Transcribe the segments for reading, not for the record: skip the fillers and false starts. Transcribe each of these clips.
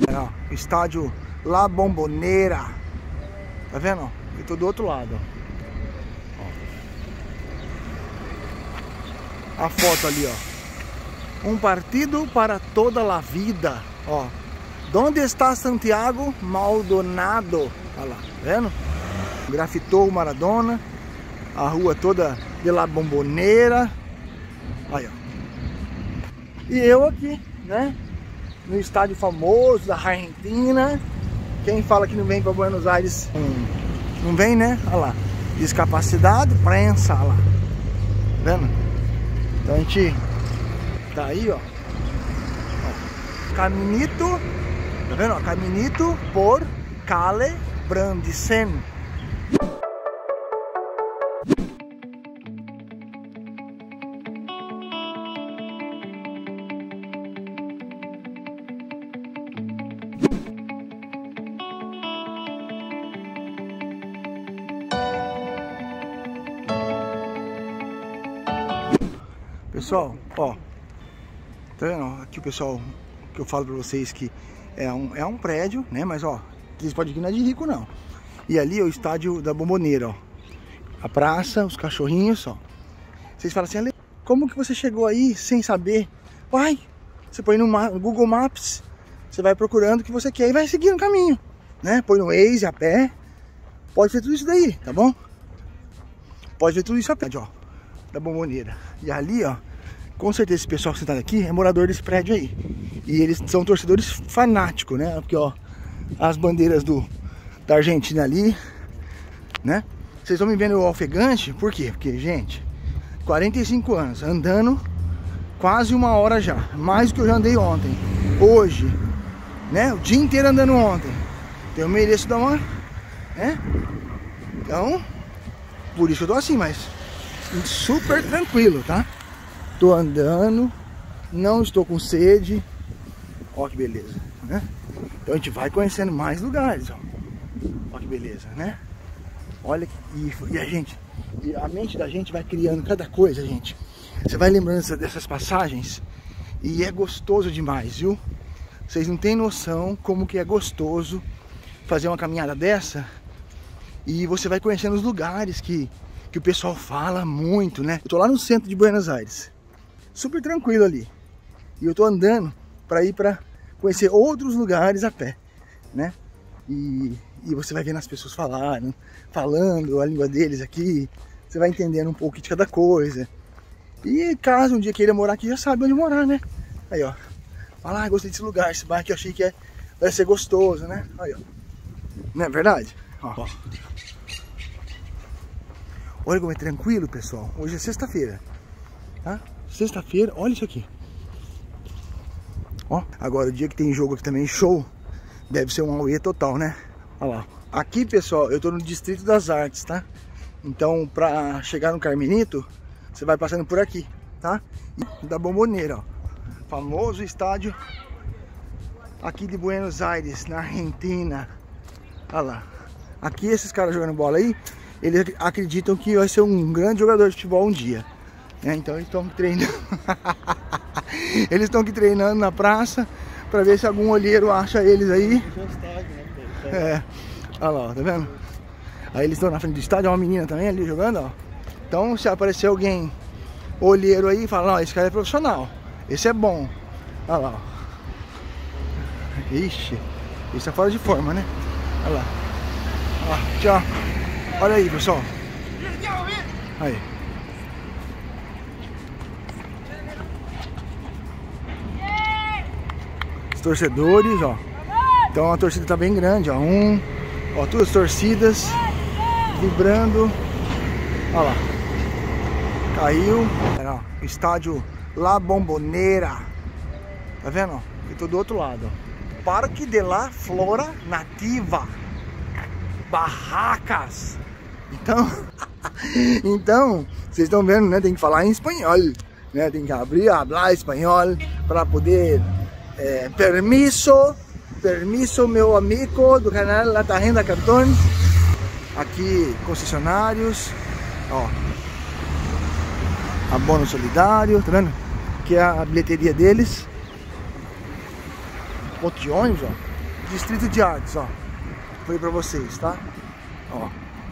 Ó, estádio La Bombonera. Tá vendo? Eu tô do outro lado, ó. A foto ali, ó. Um partido para toda a vida, ó. Onde está Santiago Maldonado? Olha lá, tá vendo? Grafitou o Maradona. A rua toda de La Bombonera. Aí, ó. E eu aqui, né? No estádio famoso da Argentina. Quem fala que não vem para Buenos Aires não vem, né? Olha lá. Discapacidade, prensa, olha lá. Tá vendo? Então a gente tá aí, ó. Caminito. Tá vendo? Ó, Caminito por Calle Brandsen. Pessoal, ó, tá vendo? Aqui o pessoal que eu falo pra vocês que é um prédio, né? Mas ó, vocês podem ir não é de rico não. E ali é o estádio da Bombonera, ó. A praça, os cachorrinhos, ó. Vocês falam assim, Ale, como que você chegou aí sem saber? Vai, você põe no Google Maps, você vai procurando o que você quer e vai seguindo o caminho, né? Põe no Waze, a pé, pode ver tudo isso daí, tá bom? Pode ver tudo isso a pé, ó, da Bombonera. E ali, ó, com certeza esse pessoal que sentado aqui é morador desse prédio aí. E eles são torcedores fanáticos, né? Porque, ó, as bandeiras da Argentina ali, né? Vocês estão me vendo ofegante, por quê? Porque, gente, 45 anos, andando quase 1 hora já. Mais do que eu já andei ontem. Hoje, né? O dia inteiro andando ontem. Então eu mereço dar uma, né? Então, por isso eu tô assim, mas super tranquilo, tá? Tô andando, não estou com sede. Ó que beleza, né? Então a gente vai conhecendo mais lugares, ó. Ó que beleza, né? Olha e a gente, e a mente da gente vai criando cada coisa, gente. Você vai lembrando dessas passagens e é gostoso demais, viu? Vocês não têm noção como que é gostoso fazer uma caminhada dessa. E você vai conhecendo os lugares que o pessoal fala muito, né? Eu tô lá no centro de Buenos Aires, super tranquilo ali. E eu tô andando para ir para conhecer outros lugares a pé, né? E você vai vendo as pessoas falando a língua deles aqui. Você vai entendendo um pouco de cada coisa. E caso um dia queira morar aqui, já sabe onde morar, né? Aí, ó. Fala, gostei desse lugar, esse bairro que eu achei que vai ser gostoso, né? Aí, ó. Não é verdade? Ó. Olha como é tranquilo, pessoal. Hoje é sexta-feira, tá? Sexta-feira, olha isso aqui. Ó, agora o dia que tem jogo aqui também, show, deve ser um auê total, né? Olha lá. Aqui, pessoal, eu tô no Distrito das Artes, tá? Então, pra chegar no Caminito, você vai passando por aqui, tá? E da Bombonera, ó. Famoso estádio aqui de Buenos Aires, na Argentina. Olha lá. Aqui, esses caras jogando bola aí, eles acreditam que vai ser um grande jogador de futebol um dia. Então eles estão treinando. Eles estão aqui treinando na praça para ver se algum olheiro acha eles aí. É. Olha lá, tá vendo? Aí eles estão na frente do estádio, uma menina também ali jogando, ó. Então se aparecer alguém olheiro aí, fala, não, esse cara é profissional, esse é bom. Olha lá, ó. Ixi, esse tá fora de forma, né? Olha lá. Ó, tchau. Olha aí, pessoal. Aí. Os torcedores, ó. Então a torcida tá bem grande, ó. Ó, todas as torcidas vibrando. Olha lá. Caiu. Ó, estádio La Bombonera. Tá vendo? Ó? Eu tô do outro lado, ó. Parque de la Flora Nativa. Barracas. Então, vocês estão vendo, né? Tem que falar em espanhol, né? Tem que abrir, falar espanhol para poder permisso, meu amigo do canal La Tarjeta Cartón. Aqui, concessionários, ó, abono solidário, tá vendo? Que é a bilheteria deles. Ponto de ônibus, ó. Distrito de Artes, ó. Foi pra vocês, tá? Ó.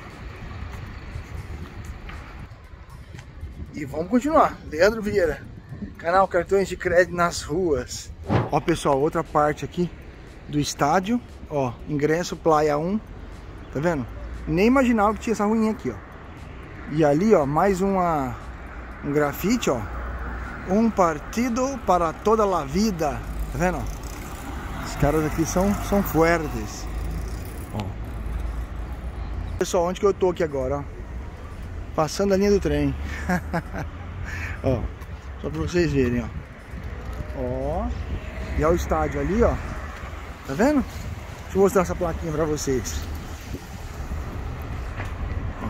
E vamos continuar. Leandro Vieira, canal Cartões de Crédito nas Ruas. Ó, pessoal, outra parte aqui do estádio. Ó, ingresso Playa 1. Tá vendo? Nem imaginava que tinha essa ruinha aqui, ó. E ali, ó, mais um grafite, ó. Um partido para toda a vida. Tá vendo? Ó? Os caras aqui são fuertes. Ó. Pessoal, onde que eu tô aqui agora, ó? Passando a linha do trem. Ó, só pra vocês verem, ó. Ó. E olha o estádio ali, ó. Tá vendo? Deixa eu mostrar essa plaquinha pra vocês. Ó.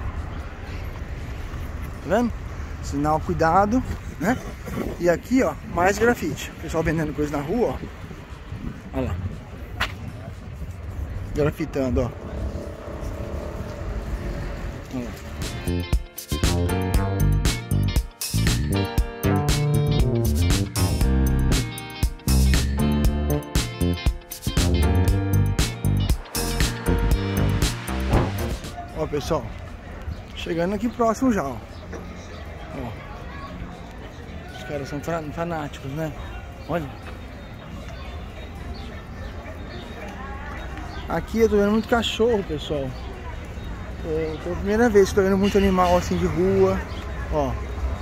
Tá vendo? Sinal cuidado, né? E aqui, ó, mais grafite. O pessoal vendendo coisa na rua, ó. Olha lá. Grafitando, ó. Olha lá. Ó, pessoal, chegando aqui próximo já, ó. Ó. Os caras são fanáticos, né? Olha. Aqui eu tô vendo muito cachorro, pessoal. É a primeira vez que tô vendo muito animal assim de rua. Ó.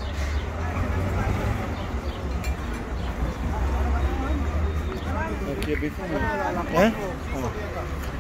Aqui é bem comum. É? Ó.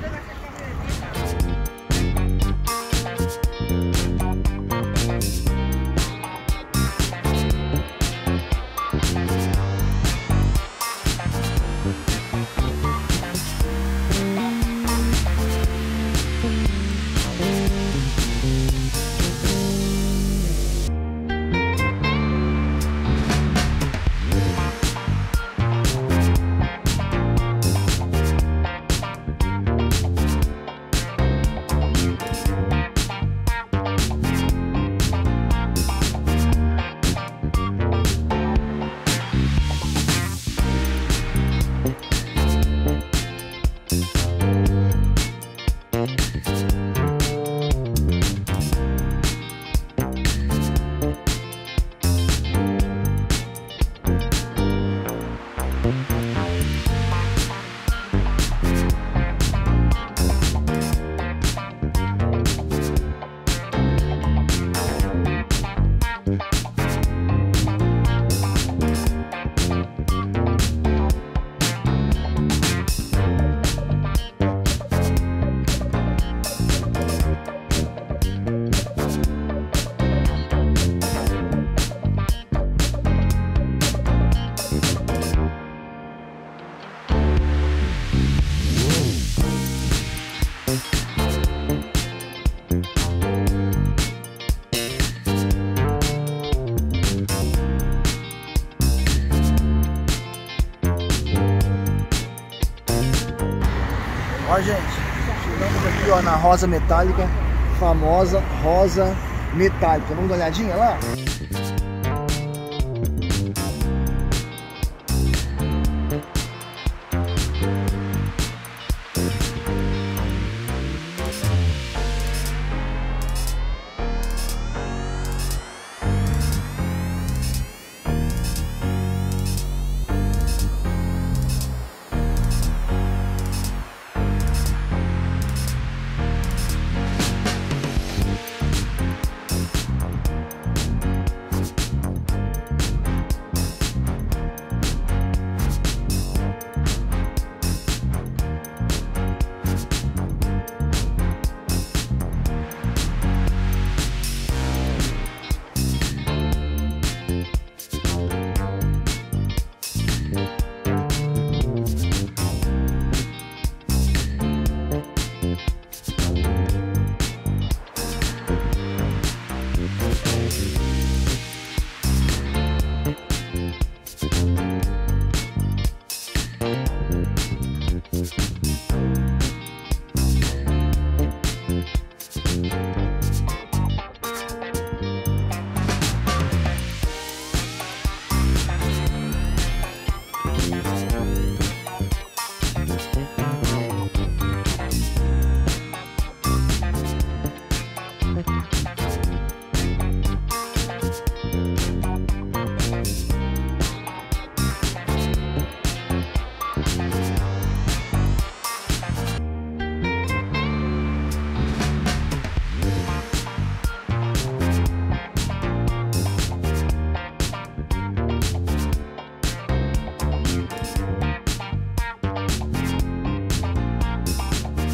Ó, gente, chegamos aqui, ó, na rosa metálica, famosa rosa metálica. Vamos dar uma olhadinha lá?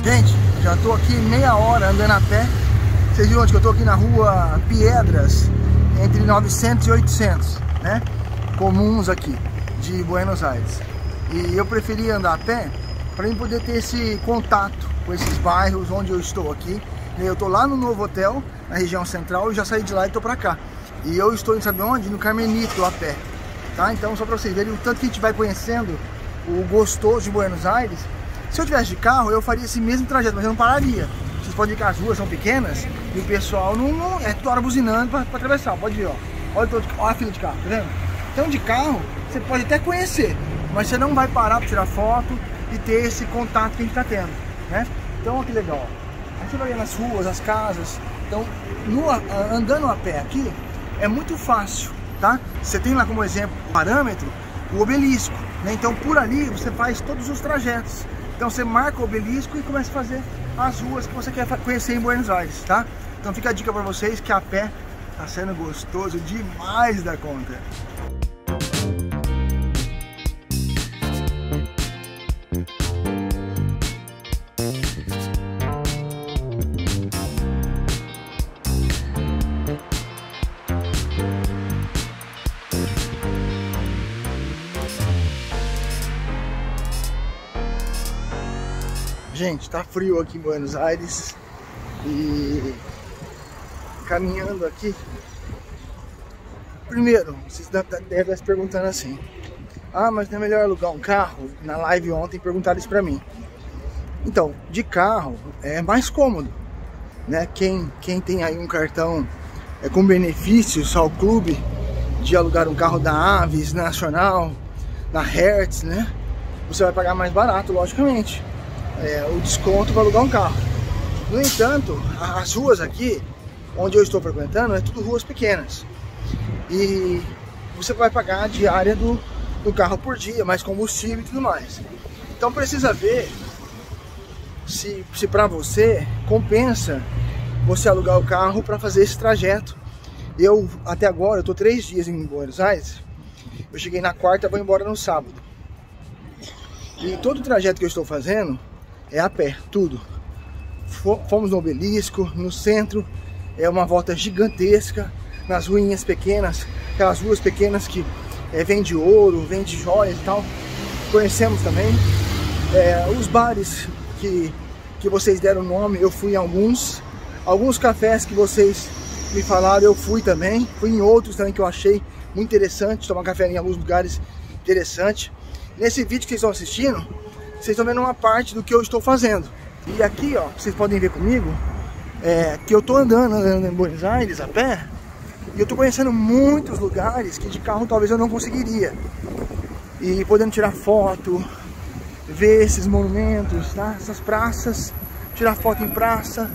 Gente, já tô aqui meia hora andando a pé. Vocês viram onde que eu tô? Aqui na rua Piedras, entre 900 e 800, né? Comuns aqui, de Buenos Aires. E eu preferi andar a pé para mim poder ter esse contato com esses bairros onde eu estou aqui. Eu tô lá no novo hotel, na região central, e já saí de lá e tô pra cá. E eu estou, sabe onde? No Carmenito, a pé. Tá? Então, só pra vocês verem o tanto que a gente vai conhecendo o gostoso de Buenos Aires. Se eu tivesse de carro, eu faria esse mesmo trajeto, mas eu não pararia. Vocês podem ver que as ruas são pequenas e o pessoal não é toda hora buzinando pra atravessar. Pode ver, ó. Olha a fila de carro, tá vendo? Então, de carro, você pode até conhecer, mas você não vai parar pra tirar foto e ter esse contato que a gente tá tendo, né? Então, olha que legal. Aí você vai ver nas ruas, as casas. Então, andando a pé aqui, é muito fácil, tá? Você tem lá como exemplo, parâmetro, o obelisco, né? Então, por ali, você faz todos os trajetos. Então você marca o obelisco e começa a fazer as ruas que você quer conhecer em Buenos Aires, tá? Então fica a dica para vocês que a pé tá sendo gostoso demais da conta. Gente, tá frio aqui em Buenos Aires e caminhando aqui. Primeiro, vocês devem estar se perguntando assim: ah, mas não é melhor alugar um carro? Na live ontem perguntaram isso pra mim. Então, de carro é mais cômodo, né? Quem tem aí um cartão com benefícios ao clube de alugar um carro da Avis, Nacional, na Hertz, né? Você vai pagar mais barato, logicamente. O desconto para alugar um carro. No entanto, as ruas aqui onde eu estou frequentando é tudo ruas pequenas e você vai pagar a diária do carro por dia, mais combustível e tudo mais. Então precisa ver se para você compensa você alugar o carro para fazer esse trajeto. Eu até agora, eu tô 3 dias em Buenos Aires. Eu cheguei na quarta, vou embora no sábado. E todo o trajeto que eu estou fazendo é a pé, tudo. Fomos no obelisco, no centro, é uma volta gigantesca, nas ruinhas pequenas, aquelas ruas pequenas que vende ouro, vende joias e tal. Conhecemos também. Os bares que vocês deram nome, eu fui em alguns. Alguns cafés que vocês me falaram, eu fui também. Fui em outros também que eu achei muito interessante, tomar café em alguns lugares interessante. Nesse vídeo que vocês estão assistindo, vocês estão vendo uma parte do que eu estou fazendo. E aqui, ó, vocês podem ver comigo, que eu tô andando em Buenos Aires a pé, e eu tô conhecendo muitos lugares que de carro talvez eu não conseguiria. E podendo tirar foto, ver esses monumentos, tá? Essas praças, tirar foto em praça.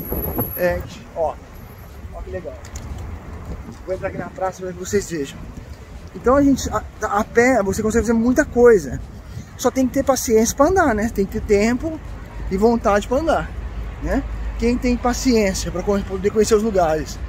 Ó que legal. Vou entrar aqui na praça para que vocês vejam. Então a pé você consegue fazer muita coisa. Só tem que ter paciência para andar, né? Tem que ter tempo e vontade para andar, né? Quem tem paciência para poder conhecer os lugares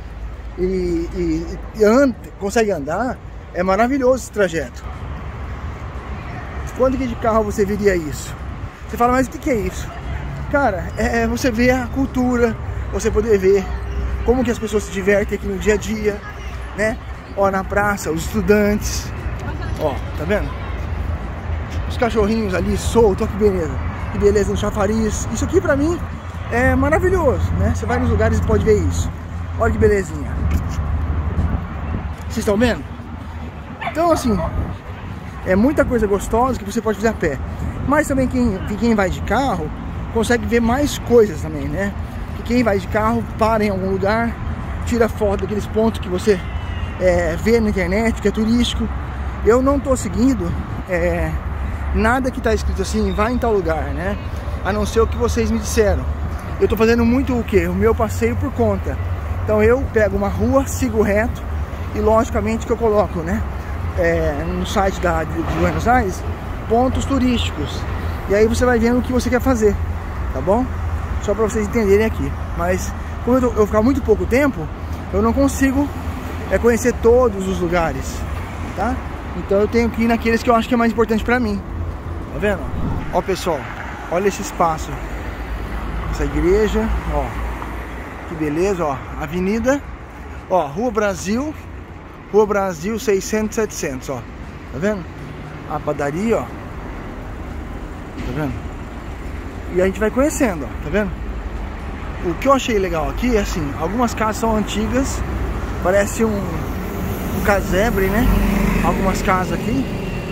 consegue andar, é maravilhoso esse trajeto. Quando que de carro você veria isso? Você fala, mas o que é isso? Cara, você vê a cultura, você poder ver como que as pessoas se divertem aqui no dia a dia, né? Ó, na praça, os estudantes, ó, tá vendo? Os cachorrinhos ali soltos, que beleza no chafariz. Isso aqui pra mim é maravilhoso, né? Você vai nos lugares e pode ver isso. Olha que belezinha. Vocês estão vendo? Então assim, é muita coisa gostosa que você pode fazer a pé. Mas também quem vai de carro consegue ver mais coisas também, né? Que quem vai de carro para em algum lugar, tira foto daqueles pontos que você vê na internet, que é turístico. Eu não tô seguindo nada que tá escrito assim, vai em tal lugar, né? A não ser o que vocês me disseram. Eu tô fazendo muito o quê? O meu passeio por conta. Então eu pego uma rua, sigo reto e logicamente que eu coloco, né? No site de Buenos Aires, pontos turísticos. E aí você vai vendo o que você quer fazer, tá bom? Só para vocês entenderem aqui. Mas como eu ficar muito pouco tempo, eu não consigo conhecer todos os lugares, tá? Então eu tenho que ir naqueles que eu acho que é mais importante para mim. Tá vendo? Ó pessoal, olha esse espaço. essa igreja, ó. Que beleza, ó. Avenida, ó, Rua Brasil 600, 700, ó. Tá vendo? A padaria, ó. Tá vendo? E a gente vai conhecendo, ó. Tá vendo? O que eu achei legal aqui é assim, algumas casas são antigas, parece um casebre, né? Algumas casas aqui,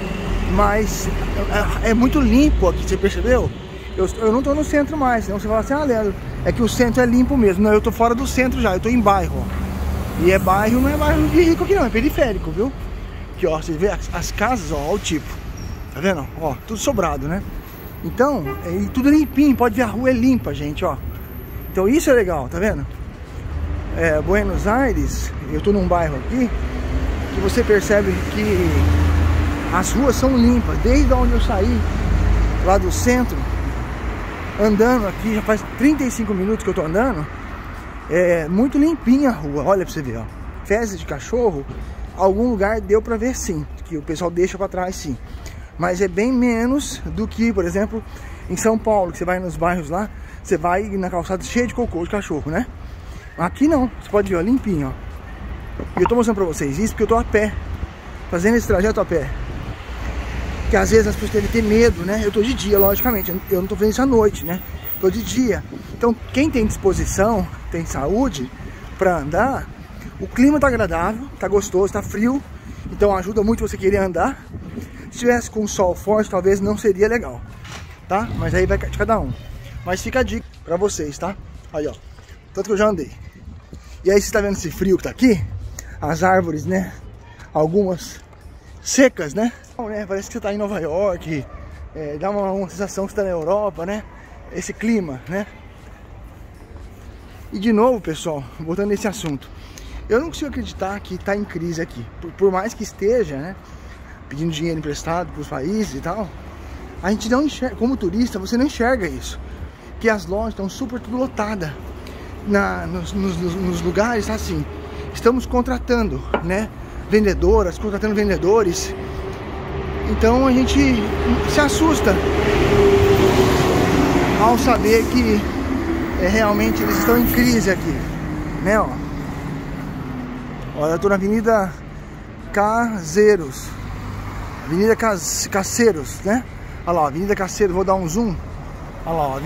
mas é muito limpo aqui, você percebeu? Eu não tô no centro mais, senão você fala assim, ah, Leandro, é que o centro é limpo mesmo. Não, eu tô fora do centro já, eu tô em bairro, ó. E é bairro, não é bairro de rico aqui não, é periférico, viu? Aqui, ó, você vê as casas, ó, o tipo. Tá vendo? Ó, tudo sobrado, né? Então, e tudo limpinho, pode ver, a rua é limpa, gente, ó. Então isso é legal, tá vendo? Buenos Aires, eu tô num bairro aqui, que você percebe que as ruas são limpas. Desde onde eu saí, lá do centro, andando aqui, já faz 35 minutos que eu tô andando, é muito limpinha a rua, olha pra você ver, ó. Fezes de cachorro, algum lugar deu pra ver sim, que o pessoal deixa pra trás sim. Mas é bem menos do que, por exemplo, em São Paulo, que você vai nos bairros lá, você vai na calçada cheia de cocô de cachorro, né? Aqui não, você pode ver, ó, limpinho, ó. E eu tô mostrando pra vocês isso porque eu tô a pé, fazendo esse trajeto a pé. Que às vezes as pessoas devem ter medo, né? Eu tô de dia, logicamente, eu não tô fazendo isso à noite, né? Tô de dia. Então, quem tem disposição, tem saúde pra andar, o clima tá agradável, tá gostoso, tá frio, então ajuda muito você querer andar. Se tivesse com sol forte, talvez não seria legal, tá? Mas aí vai de cada um. Mas fica a dica pra vocês, tá? Aí, ó. Tanto que eu já andei. E aí, você tá vendo esse frio que tá aqui? As árvores, né? Algumas secas, né? Parece que você tá em Nova York. Dá uma sensação que você tá na Europa, né? Esse clima, né? E de novo, pessoal, voltando nesse assunto. Eu não consigo acreditar que tá em crise aqui. Por mais que esteja, né? Pedindo dinheiro emprestado pros países e tal. A gente não enxerga, como turista, você não enxerga isso. Que as lojas estão super tudo lotadas. Nos lugares, assim, estamos contratando, né, vendedoras, contratando vendedores. Então a gente se assusta ao saber que realmente eles estão em crise aqui, né, ó. Olha, eu tô na Avenida Caseiros, Avenida Caceiros, né? Olha lá, Avenida Caceiros, vou dar um zoom. Olha lá, ó,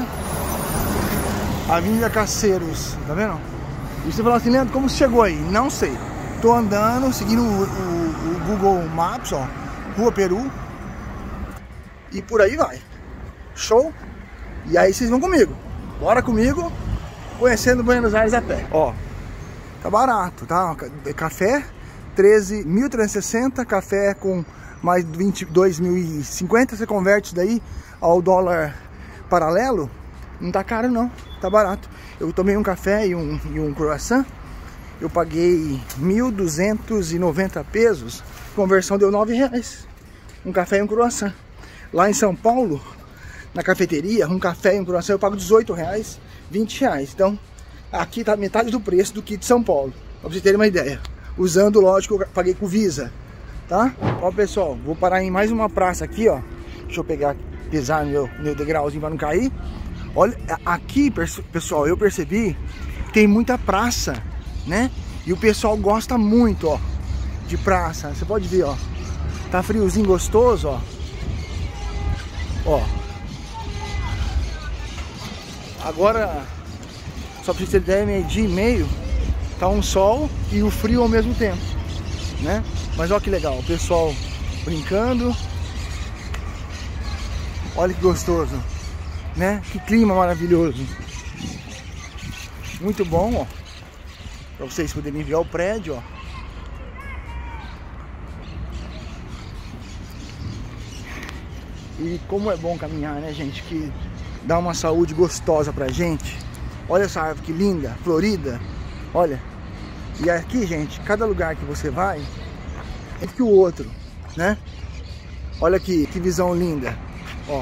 Avenida Caceiros, tá vendo? E você fala assim, Leandro, como você chegou aí? Não sei. Tô andando, seguindo o Google Maps, ó, Rua Peru. E por aí vai. Show? E aí vocês vão comigo. Bora comigo, conhecendo Buenos Aires a pé. Ó, tá barato, tá? Café, 13.360, café com mais 22.050, você converte isso daí ao dólar paralelo, não tá caro não, tá barato. Eu tomei um café e um croissant, eu paguei 1.290 pesos, conversão deu R$9, um café e um croissant. Lá em São Paulo, na cafeteria, um café e um croissant eu pago R$18, R$20. Então, aqui tá metade do preço do que de São Paulo, pra vocês terem uma ideia. Usando, lógico, eu paguei com Visa, tá? Ó, pessoal, vou parar em mais uma praça aqui, ó. Deixa eu pegar, pisar no meu degrauzinho pra não cair. Olha, aqui, pessoal, eu percebi que tem muita praça, né? E o pessoal gosta muito, ó, de praça. Você pode ver, ó. Tá friozinho gostoso, ó. Ó. Agora, só pra vocês terem ideia, meio-dia e meio, tá um sol e o frio ao mesmo tempo, né? Mas olha que legal, o pessoal brincando. Olha que gostoso, né? Que clima maravilhoso. Muito bom, ó. Pra vocês poderem ver o prédio, ó. E como é bom caminhar, né, gente? Que dá uma saúde gostosa pra gente. Olha essa árvore que linda, florida. Olha. E aqui, gente, cada lugar que você vai é que o outro, né? Olha aqui, que visão linda. Ó.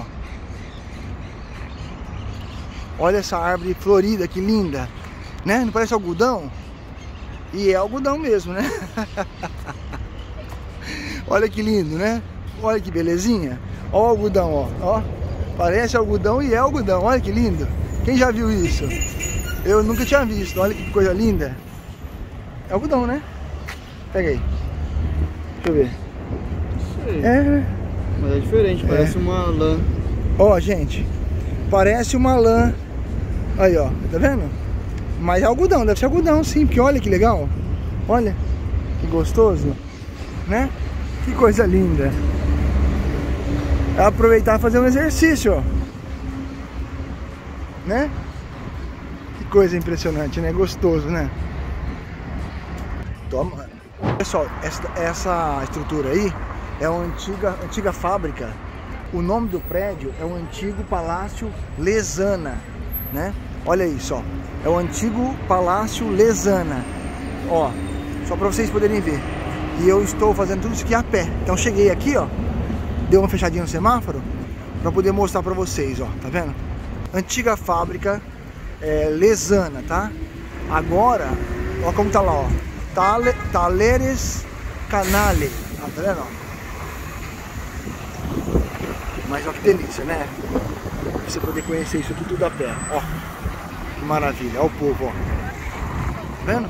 Olha essa árvore florida, que linda, né? Não parece algodão? E é algodão mesmo, né? Olha que lindo, né? Olha que belezinha. Olha o algodão, ó. Ó. Parece algodão e é algodão. Olha que lindo. Quem já viu isso? Eu nunca tinha visto. Olha que coisa linda. É algodão, né? Pega aí. Deixa eu ver. Sei. É. Mas é diferente, parece uma lã. Ó, gente. Parece uma lã. Aí, ó. Tá vendo? Mas é algodão, deve ser algodão sim. Porque olha que legal. Olha. Que gostoso. Né? Que coisa linda. É aproveitar e fazer um exercício, ó. Né? Que coisa impressionante, né? Gostoso, né? Toma. Pessoal, essa estrutura aí é uma antiga fábrica. O nome do prédio é o antigo Palácio Lezana, né? Olha isso, ó. É o antigo Palácio Lezana. Ó, só para vocês poderem ver. E eu estou fazendo tudo isso aqui a pé. Então cheguei aqui, ó. Deu uma fechadinha no semáforo para poder mostrar para vocês, ó. Tá vendo? Antiga fábrica Lezana, tá? Agora, ó como tá lá, ó. Talleres Canale. Tá vendo? Mas ó que delícia, né? Pra você poder conhecer isso aqui tudo a pé. Ó, que maravilha. Ó o povo, ó. Tá vendo?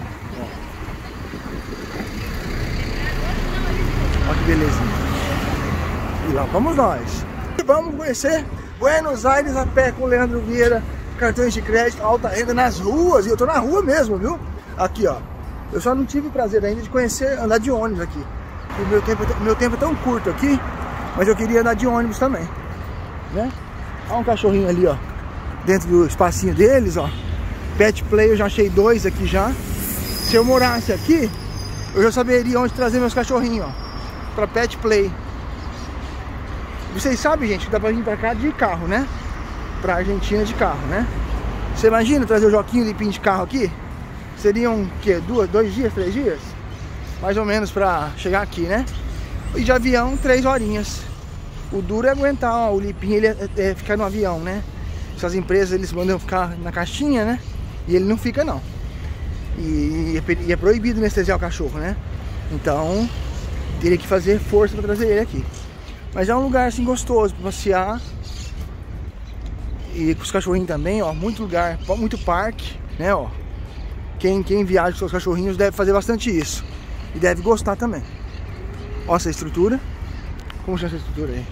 Ó que belezinha. E lá vamos nós. Vamos conhecer Buenos Aires a pé com o Leandro Vieira. Cartões de crédito, alta renda nas ruas. E eu tô na rua mesmo, viu? Aqui, ó. Eu só não tive o prazer ainda de conhecer, andar de ônibus aqui. O meu tempo é tão curto aqui, mas eu queria andar de ônibus também, né? Olha um cachorrinho ali, ó, dentro do espacinho deles, ó. Pet Play, eu já achei 2 aqui já. Se eu morasse aqui, eu já saberia onde trazer meus cachorrinhos, ó, pra Pet Play. Vocês sabem, gente, que dá pra vir pra cá de carro, né? Pra Argentina de carro, né? Você imagina trazer o Joaquim limpinho de carro aqui? Seriam o quê? 2 dias, 3 dias? Mais ou menos pra chegar aqui, né? E de avião, 3 horinhas. O duro é aguentar, ó, o Lipinho, ele é ficar no avião, né? Essas empresas, eles mandam ficar na caixinha, né? E ele não fica, não. E é proibido anestesiar o cachorro, né? Então, teria que fazer força pra trazer ele aqui. Mas é um lugar, assim, gostoso pra passear. E com os cachorrinhos também, ó. Muito lugar, muito parque, né, ó. Quem viaja com seus cachorrinhos deve fazer bastante isso. E deve gostar também. Ó essa estrutura. Como chama essa estrutura aí?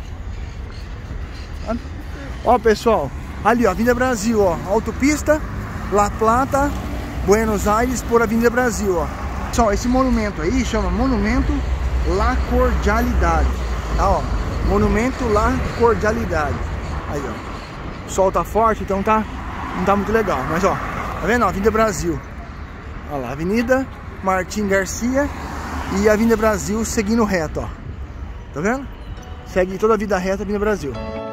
Ó, pessoal. Ali, ó, Avenida Brasil, ó. Autopista, La Plata, Buenos Aires por Avenida Brasil, ó. Pessoal, esse monumento aí chama Monumento La Cordialidade. Tá, ó. Monumento La Cordialidade. Aí, ó. O sol tá forte, então não tá muito legal. Mas, ó, tá vendo? Ó, Avenida Brasil. Olha lá, Avenida Martim Garcia e Avenida Brasil seguindo reto, ó. Tá vendo? Segue toda a vida reta, Avenida Brasil.